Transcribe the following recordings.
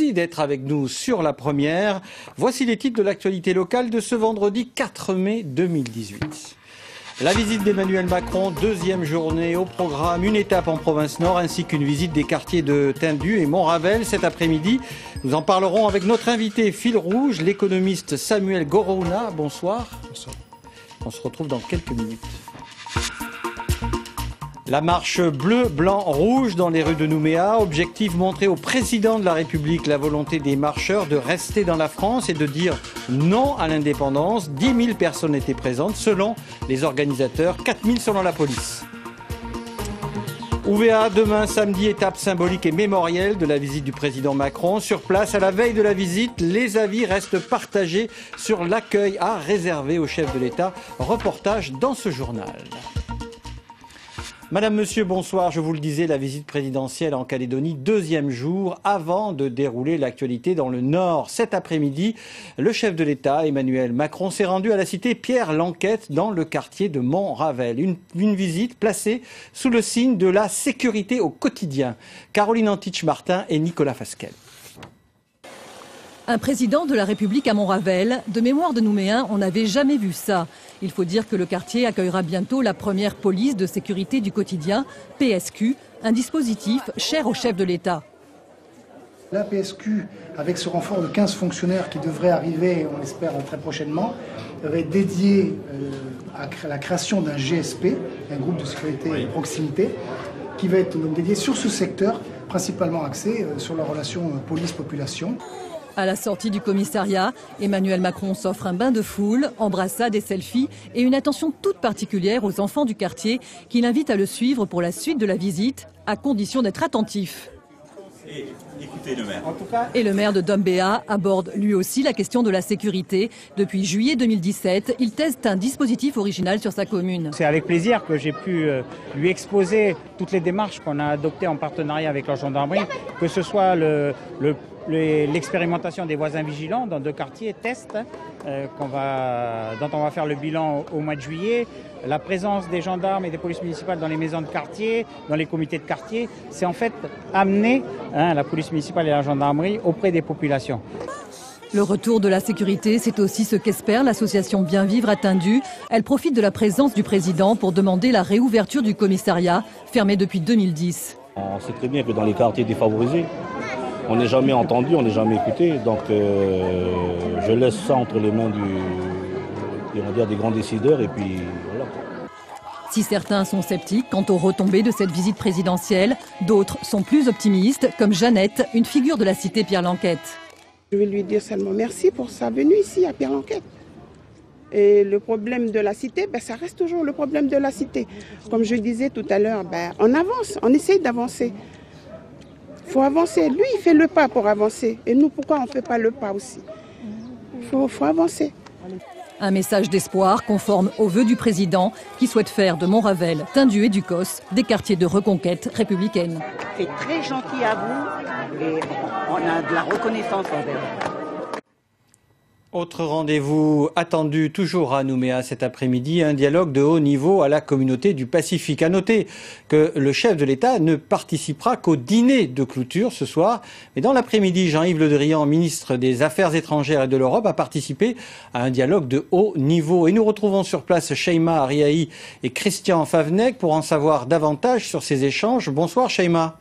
Merci d'être avec nous sur la première. Voici les titres de l'actualité locale de ce vendredi 4 mai 2018. La visite d'Emmanuel Macron, deuxième journée au programme, une étape en province nord ainsi qu'une visite des quartiers de Tindu et Montravel cet après-midi. Nous en parlerons avec notre invité fil rouge, l'économiste Samuel Gorouna. Bonsoir. Bonsoir. On se retrouve dans quelques minutes. La marche bleu, blanc, rouge dans les rues de Nouméa. Objectif montrer au président de la République la volonté des marcheurs de rester dans la France et de dire non à l'indépendance. 10 000 personnes étaient présentes selon les organisateurs, 4 000 selon la police. Ouvéa, demain samedi, étape symbolique et mémorielle de la visite du président Macron. Sur place, à la veille de la visite, les avis restent partagés sur l'accueil à réserver au chef de l'État. Reportage dans ce journal. Madame, Monsieur, bonsoir. Je vous le disais, la visite présidentielle en Calédonie, deuxième jour avant de dérouler l'actualité dans le Nord. Cet après-midi, le chef de l'État, Emmanuel Macron, s'est rendu à la cité Pierre-Lanquette dans le quartier de Montravel. Une visite placée sous le signe de la sécurité au quotidien. Caroline Antich-Martin et Nicolas Fasquelle. Un président de la République à Montravel, de mémoire de Nouméens, on n'avait jamais vu ça. Il faut dire que le quartier accueillera bientôt la première police de sécurité du quotidien, PSQ, un dispositif cher au chef de l'État. La PSQ, avec ce renfort de 15 fonctionnaires qui devrait arriver, on l'espère, très prochainement, va être dédié à la création d'un GSP, un groupe de sécurité de proximité, qui va être dédié sur ce secteur, principalement axé sur la relation police-population. À la sortie du commissariat, Emmanuel Macron s'offre un bain de foule, embrassades et selfies et une attention toute particulière aux enfants du quartier qui l'invitent à le suivre pour la suite de la visite, à condition d'être attentif. Et écoutez le maire. Et le maire de Dombéa aborde lui aussi la question de la sécurité. Depuis juillet 2017, il teste un dispositif original sur sa commune. C'est avec plaisir que j'ai pu lui exposer toutes les démarches qu'on a adoptées en partenariat avec la gendarmerie, que ce soit l'expérimentation des voisins vigilants dans 2 quartiers, tests, dont on va faire le bilan au mois de juillet. La présence des gendarmes et des polices municipales dans les maisons de quartier, dans les comités de quartier, c'est en fait amener la police municipale et la gendarmerie auprès des populations. Le retour de la sécurité, c'est aussi ce qu'espère l'association Bien Vivre à Tindu. Elle profite de la présence du président pour demander la réouverture du commissariat, fermé depuis 2010. On sait très bien que dans les quartiers défavorisés, on n'est jamais entendu, on n'est jamais écouté. Donc je laisse ça entre les mains des grands décideurs et puis voilà. Si certains sont sceptiques quant aux retombées de cette visite présidentielle, d'autres sont plus optimistes, comme Jeannette, une figure de la cité Pierre-Lanquette. Je vais lui dire seulement merci pour sa venue ici à Pierre-Lanquette. Et le problème de la cité, ça reste toujours le problème de la cité. Comme je disais tout à l'heure, on avance, on essaye d'avancer. Il faut avancer. Lui, il fait le pas pour avancer. Et nous, pourquoi on ne fait pas le pas aussi? Il faut avancer. Un message d'espoir conforme aux vœux du président qui souhaite faire de Montravel, Tindu et Ducos des quartiers de reconquête républicaine. C'est très gentil à vous et on a de la reconnaissance envers vous. Autre rendez-vous attendu toujours à Nouméa cet après-midi, un dialogue de haut niveau à la communauté du Pacifique. À noter que le chef de l'État ne participera qu'au dîner de clôture ce soir. Mais dans l'après-midi, Jean-Yves Le Drian, ministre des Affaires étrangères et de l'Europe, a participé à un dialogue de haut niveau. Et nous retrouvons sur place Sheima Ariahi et Christian Favnec pour en savoir davantage sur ces échanges. Bonsoir Sheima.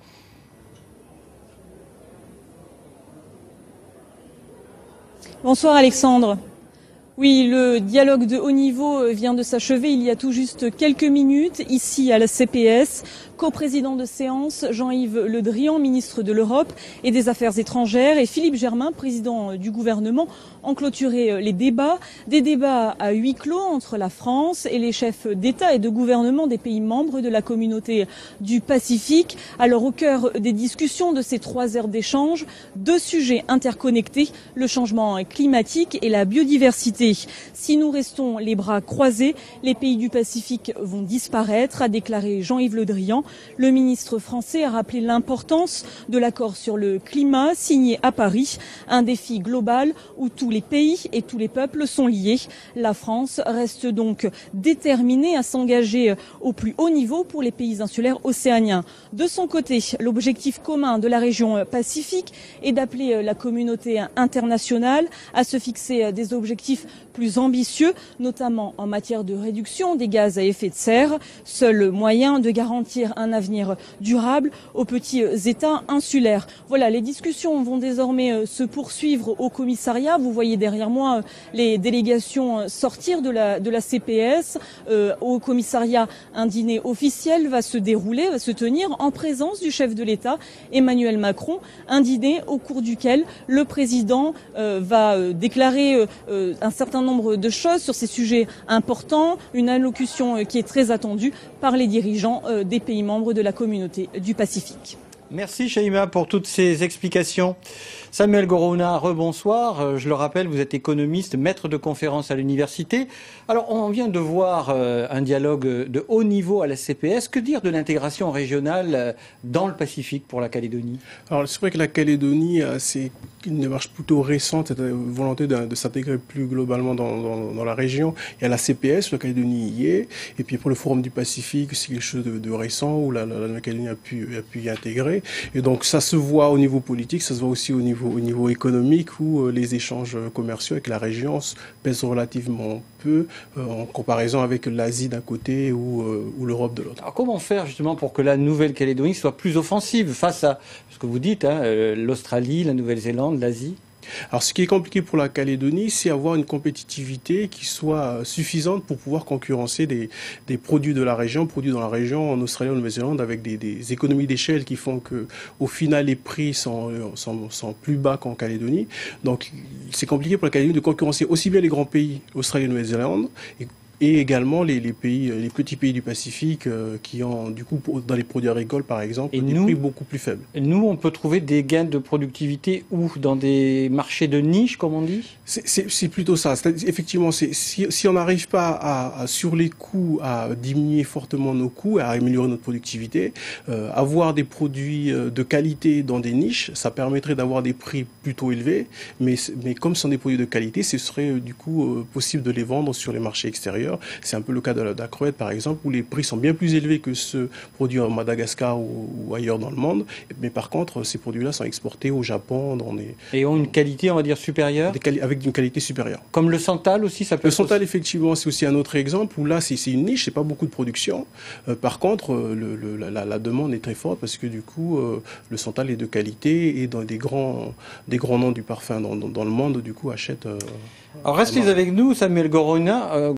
Bonsoir Alexandre. Oui, le dialogue de haut niveau vient de s'achever il y a tout juste quelques minutes, ici à la CPS. Co-président de séance, Jean-Yves Le Drian, ministre de l'Europe et des Affaires étrangères, et Philippe Germain, président du gouvernement, ont clôturé les débats. Des débats à huis clos entre la France et les chefs d'État et de gouvernement des pays membres de la communauté du Pacifique. Alors au cœur des discussions de ces 3 heures d'échange, 2 sujets interconnectés, le changement climatique et la biodiversité. clé. Si nous restons les bras croisés, les pays du Pacifique vont disparaître, a déclaré Jean-Yves Le Drian. Le ministre français a rappelé l'importance de l'accord sur le climat signé à Paris, un défi global où tous les pays et tous les peuples sont liés. La France reste donc déterminée à s'engager au plus haut niveau pour les pays insulaires océaniens. De son côté, l'objectif commun de la région Pacifique est d'appeler la communauté internationale à se fixer des objectifs plus ambitieux, notamment en matière de réduction des gaz à effet de serre, seul moyen de garantir un avenir durable aux petits États insulaires. Voilà, les discussions vont désormais se poursuivre au commissariat. Vous voyez derrière moi les délégations sortir de la CPS. Au commissariat, un dîner officiel va se dérouler, va se tenir en présence du chef de l'État, Emmanuel Macron. Un dîner au cours duquel le président va déclarer un certain nombre de choses sur ces sujets importants, une allocution qui est très attendue par les dirigeants des pays membres de la communauté du Pacifique. Merci Shaima pour toutes ces explications. Samuel Gorouna, rebonsoir. Je le rappelle, vous êtes économiste, maître de conférence à l'université. Alors, on vient de voir un dialogue de haut niveau à la CPS. Que dire de l'intégration régionale dans le Pacifique pour la Calédonie? Alors, c'est vrai que la Calédonie, c'est une démarche plutôt récente, cette volonté de s'intégrer plus globalement dans la région. Il y a la CPS, la Calédonie y est. Et puis, pour le Forum du Pacifique, c'est quelque chose de récent où la Nouvelle-Calédonie a pu y intégrer. Et donc, ça se voit au niveau politique, ça se voit aussi au niveau économique où les échanges commerciaux avec la région pèsent relativement peu en comparaison avec l'Asie d'un côté ou l'Europe de l'autre. Alors comment faire justement pour que la Nouvelle-Calédonie soit plus offensive face à ce que vous dites, l'Australie, la Nouvelle-Zélande, l'Asie? Alors, ce qui est compliqué pour la Calédonie, c'est avoir une compétitivité qui soit suffisante pour pouvoir concurrencer des produits de la région, produits dans la région, en Australie, en Nouvelle-Zélande, avec des économies d'échelle qui font que, au final, les prix sont plus bas qu'en Calédonie. Donc, c'est compliqué pour la Calédonie de concurrencer aussi bien les grands pays, Australie et Nouvelle-Zélande, et également les petits pays du Pacifique qui ont, du coup, dans les produits agricoles, par exemple, des prix beaucoup plus faibles. Nous, on peut trouver des gains de productivité où? Dans des marchés de niche, comme on dit? C'est plutôt ça. Effectivement, si on n'arrive pas sur les coûts, à diminuer fortement nos coûts, à améliorer notre productivité, avoir des produits de qualité dans des niches, ça permettrait d'avoir des prix plutôt élevés. Mais comme ce sont des produits de qualité, ce serait du coup possible de les vendre sur les marchés extérieurs. C'est un peu le cas de la crevette, par exemple, où les prix sont bien plus élevés que ceux produits en Madagascar ou ailleurs dans le monde. Mais par contre, ces produits-là sont exportés au Japon. Et ont une qualité, on va dire, supérieure? Avec une qualité supérieure. Comme le santal aussi, ça peut... Le santal, effectivement, c'est aussi un autre exemple où là, c'est une niche, c'est pas beaucoup de production. Par contre, la demande est très forte parce que du coup, le santal est de qualité et dans des grands noms du parfum dans le monde, du coup, achètent... Alors restez avec nous, Samuel Gorouna.